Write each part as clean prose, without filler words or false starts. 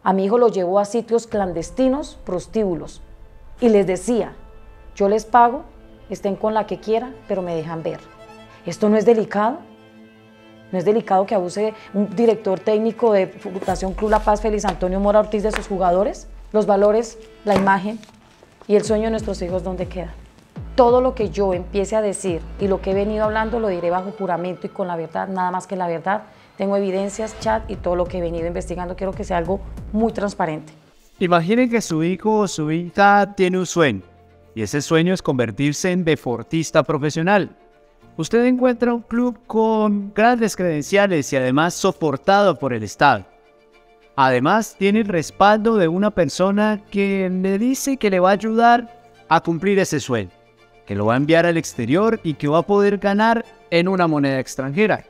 A mi hijo lo llevó a sitios clandestinos, prostíbulos, y les decía, yo les pago, estén con la que quieran, pero me dejan ver. ¿Esto no es delicado? ¿No es delicado que abuse un director técnico de Fundación Club La Paz, Félix Antonio Mora Ortiz, de sus jugadores? Los valores, la imagen y el sueño de nuestros hijos, ¿dónde queda? Todo lo que yo empiece a decir y lo que he venido hablando lo diré bajo juramento y con la verdad, nada más que la verdad. Tengo evidencias, chat y todo lo que he venido investigando. Quiero que sea algo muy transparente. Imaginen que su hijo o su hija tiene un sueño y ese sueño es convertirse en deportista profesional. Usted encuentra un club con grandes credenciales y además soportado por el Estado. Además, tiene el respaldo de una persona que le dice que le va a ayudar a cumplir ese sueño, que lo va a enviar al exterior y que va a poder ganar en una moneda extranjera.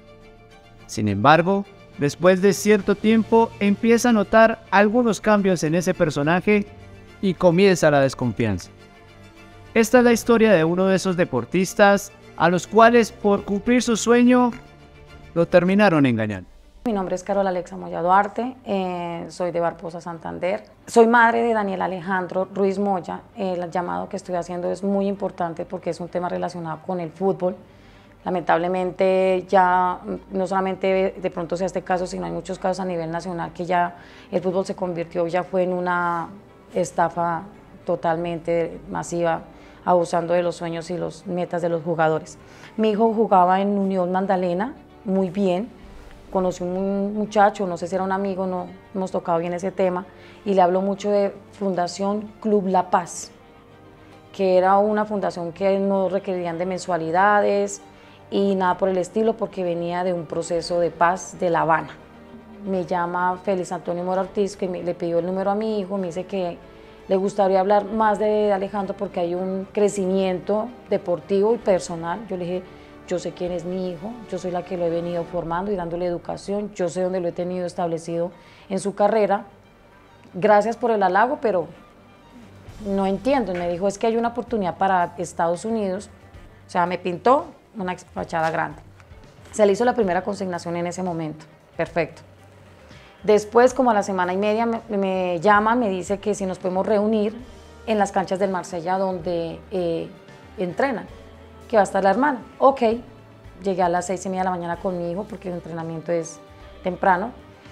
Sin embargo, después de cierto tiempo, empieza a notar algunos cambios en ese personaje y comienza la desconfianza. Esta es la historia de uno de esos deportistas a los cuales, por cumplir su sueño, lo terminaron engañando. Mi nombre es Carol Alexa Moya Duarte, soy de Barbosa, Santander. Soy madre de Daniel Alejandro Ruiz Moya. El llamado que estoy haciendo es muy importante porque es un tema relacionado con el fútbol. Lamentablemente ya no solamente de pronto sea este caso, sino hay muchos casos a nivel nacional que ya el fútbol se convirtió, ya fue en una estafa totalmente masiva, abusando de los sueños y las metas de los jugadores. Mi hijo jugaba en Unión Magdalena muy bien. Conocí un muchacho, no sé si era un amigo, no hemos tocado bien ese tema, y le hablo mucho de Fundación Club La Paz, que era una fundación que no requerían de mensualidades y nada por el estilo, porque venía de un proceso de paz de La Habana. Me llama Félix Antonio Mora Ortiz, que le pidió el número a mi hijo, me dice que le gustaría hablar más de Alejandro porque hay un crecimiento deportivo y personal. Yo le dije, yo sé quién es mi hijo, yo soy la que lo he venido formando y dándole educación, yo sé dónde lo he tenido establecido en su carrera. Gracias por el halago, pero no entiendo. Me dijo, es que hay una oportunidad para Estados Unidos. O sea, me pintó una fachada grande. Se le hizo la primera consignación en ese momento, perfecto. Después, como a la semana y media, me llama, me dice que si nos podemos reunir en las canchas del Marsella donde entrenan, que va a estar la hermana. Ok, llegué a las 6:30 de la mañana con mi hijo porque el entrenamiento es temprano.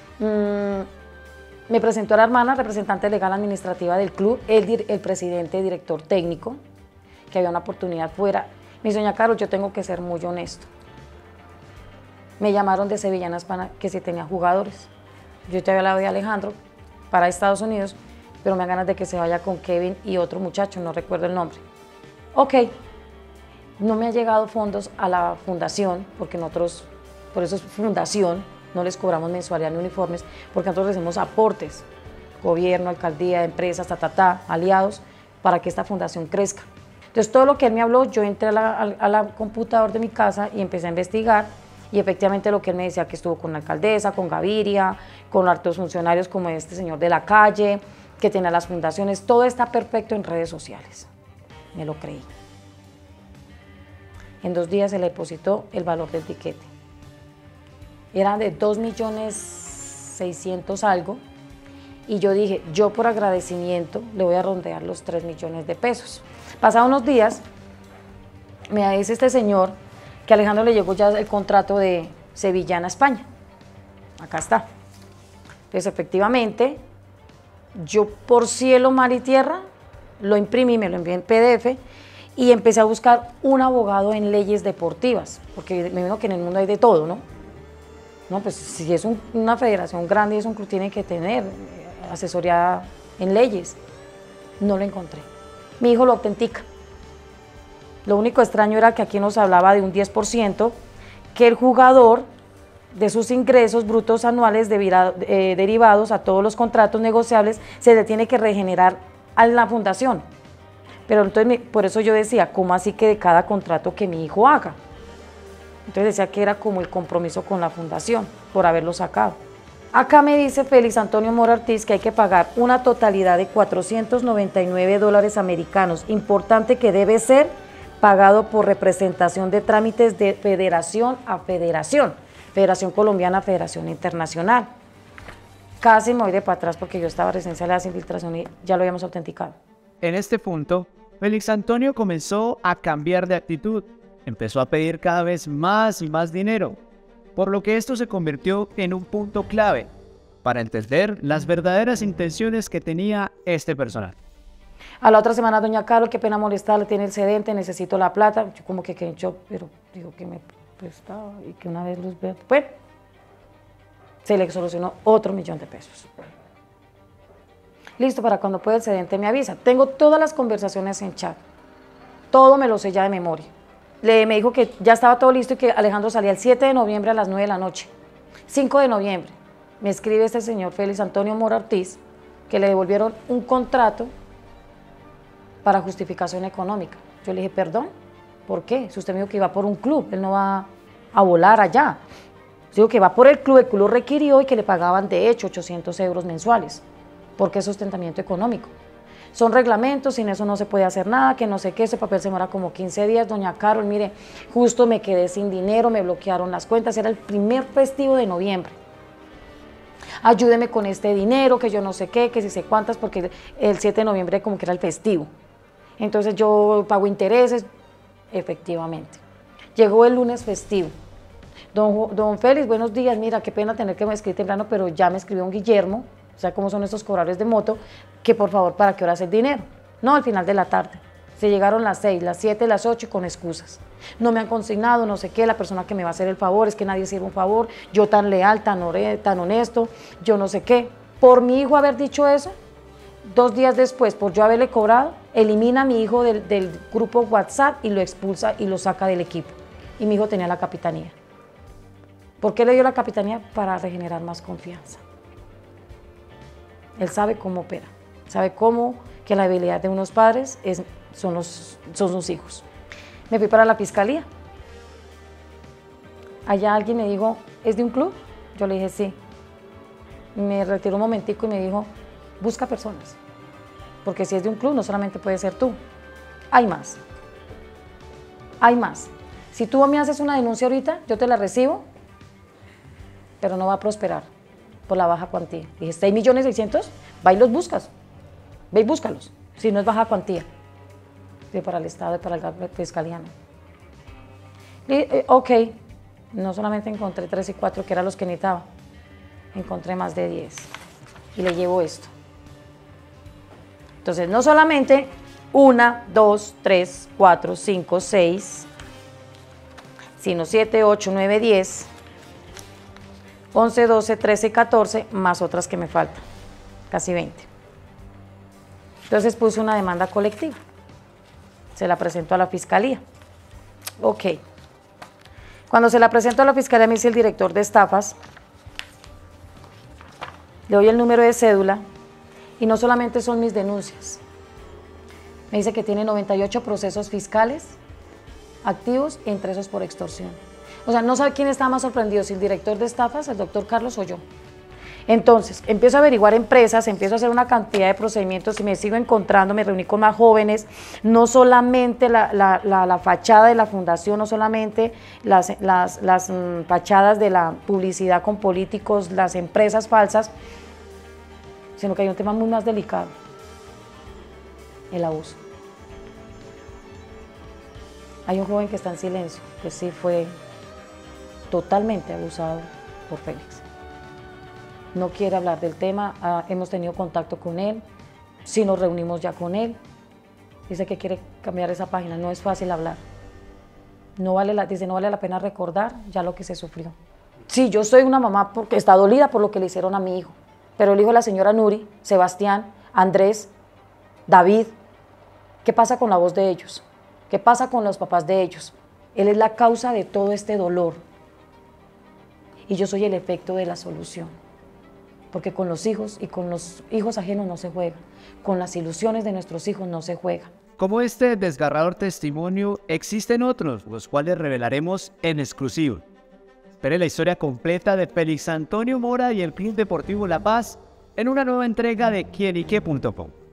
Me presentó a la hermana, representante legal administrativa del club, el presidente, director técnico, que había una oportunidad fuera. Me dice, doña Carol, yo tengo que ser muy honesto. Me llamaron de Sevillana España que si tenía jugadores. Yo te había hablado de Alejandro para Estados Unidos, pero me dan ganas de que se vaya con Kevin y otro muchacho, no recuerdo el nombre. Ok. No me han llegado fondos a la fundación, porque nosotros, por eso es fundación, no les cobramos mensualidad ni uniformes, porque nosotros hacemos aportes, gobierno, alcaldía, empresas, aliados, para que esta fundación crezca. Entonces todo lo que él me habló, yo entré a la computadora de mi casa y empecé a investigar, y efectivamente lo que él me decía, que estuvo con la alcaldesa, con Gaviria, con altos funcionarios como este señor de la calle, que tenía las fundaciones, todo está perfecto en redes sociales. Me lo creí. En 2 días se le depositó el valor del tiquete. Era de 2.600.000 algo, y yo dije, yo por agradecimiento le voy a rondear los 3 millones de pesos. Pasados unos días, me dice este señor que a Alejandro le llegó ya el contrato de Sevillana España. Acá está. Entonces, efectivamente, yo por cielo, mar y tierra, lo imprimí, me lo envié en PDF, y empecé a buscar un abogado en leyes deportivas, porque me imagino que en el mundo hay de todo, ¿no? No, pues si es una federación grande y es un club, tiene que tener asesoría en leyes. No lo encontré. Mi hijo lo autentica. Lo único extraño era que aquí nos hablaba de un 10%, que el jugador de sus ingresos brutos anuales derivados a todos los contratos negociables se le tiene que regenerar a la fundación. Pero entonces, por eso yo decía, ¿cómo así que de cada contrato que mi hijo haga? Entonces decía que era como el compromiso con la fundación, por haberlo sacado. Acá me dice Félix Antonio Mora Ortiz que hay que pagar una totalidad de $499 americanos, importante que debe ser pagado por representación de trámites de federación a federación, Federación Colombiana, Federación Internacional. casi me voy de para atrás porque yo estaba recién salida de esa infiltración y ya lo habíamos autenticado. En este punto, Félix Antonio comenzó a cambiar de actitud. Empezó a pedir cada vez más y más dinero, por lo que esto se convirtió en un punto clave para entender las verdaderas intenciones que tenía este personaje. A la otra semana, doña Carol, qué pena molestarle, tiene el sedente, necesito la plata. Yo como que quedé en shock, pero digo que me prestaba y que una vez los vea. Bueno, se le solucionó otro millón de pesos. Listo, para cuando pueda el sedente me avisa. Tengo todas las conversaciones en chat, todo me lo sé ya de memoria. Me dijo que ya estaba todo listo y que Alejandro salía el 7 de noviembre a las 9 de la noche. 5 de noviembre, me escribe este señor Félix Antonio Mora Ortiz que le devolvieron un contrato para justificación económica. Yo le dije, perdón, ¿por qué? Si usted me dijo que iba por un club, él no va a volar allá. Yo digo que va por el club lo requirió y que le pagaban de hecho 800 euros mensuales, porque es sustentamiento económico. Son reglamentos, sin eso no se puede hacer nada, que no sé qué, ese papel se demora como 15 días. Doña Carol, mire, justo me quedé sin dinero, me bloquearon las cuentas, era el primer festivo de noviembre. Ayúdeme con este dinero, que yo no sé qué, que si sé cuántas, porque el 7 de noviembre como que era el festivo. Entonces yo pago intereses, efectivamente. Llegó el lunes festivo. Don Félix, buenos días, mira, qué pena tener que me escribir temprano, pero ya me escribió un Guillermo, o sea, cómo son estos cobradores de moto, que por favor, ¿para qué hora es el dinero? No, al final de la tarde. Se llegaron las 6, las 7, las 8 y con excusas. No me han consignado, no sé qué, la persona que me va a hacer el favor, es que nadie sirve un favor, yo tan leal, tan honesto, yo no sé qué. Por mi hijo haber dicho eso, 2 días después, por yo haberle cobrado, elimina a mi hijo del grupo WhatsApp y lo expulsa y lo saca del equipo. Y mi hijo tenía la capitanía. ¿Por qué le dio la capitanía? Para regenerar más confianza. Él sabe cómo opera, sabe cómo que la habilidad de unos padres son sus hijos. Me fui para la fiscalía. Allá alguien me dijo, ¿es de un club? Yo le dije, sí. Me retiró un momentico y me dijo, busca personas, porque si es de un club no solamente puede ser tú, hay más. Hay más. Si tú me haces una denuncia ahorita, yo te la recibo, pero no va a prosperar por la baja cuantía. Dije, 6.600.000, va y los buscas, ve y búscalos, si no es baja cuantía. De para el Estado y para la Fiscalía. Ok, no solamente encontré 3 y 4, que eran los que necesitaba, encontré más de 10 y le llevo esto. Entonces, no solamente 1, 2, 3, 4, 5, 6, sino 7, 8, 9, 10, 11, 12, 13, 14, más otras que me faltan, casi 20. Entonces puse una demanda colectiva, se la presentó a la fiscalía. Ok, cuando se la presentó a la fiscalía me dice el director de estafas, le doy el número de cédula y no solamente son mis denuncias, me dice que tiene 98 procesos fiscales activos, entre esos por extorsión. O sea, no sabe quién estaba más sorprendido, si el director de estafas, el doctor Carlos o yo. Entonces, empiezo a averiguar empresas, empiezo a hacer una cantidad de procedimientos y me sigo encontrando, me reuní con más jóvenes, no solamente la fachada de la fundación, no solamente las fachadas de la publicidad con políticos, las empresas falsas, sino que hay un tema muy más delicado, el abuso. Hay un joven que está en silencio, que sí fue totalmente abusado por Félix. No quiere hablar del tema, hemos tenido contacto con él, sí nos reunimos ya con él, dice que quiere cambiar esa página, no es fácil hablar. Dice, no vale la pena recordar ya lo que se sufrió. Sí, yo soy una mamá porque está dolida por lo que le hicieron a mi hijo, pero el hijo de la señora Nuri, Sebastián, Andrés, David, ¿qué pasa con la voz de ellos? ¿Qué pasa con los papás de ellos? Él es la causa de todo este dolor y yo soy el efecto de la solución, porque con los hijos y con los hijos ajenos no se juega, con las ilusiones de nuestros hijos no se juega. Como este desgarrador testimonio, existen otros, los cuales revelaremos en exclusivo. Espere la historia completa de Félix Antonio Mora y el Club Deportivo La Paz en una nueva entrega de quienique.com.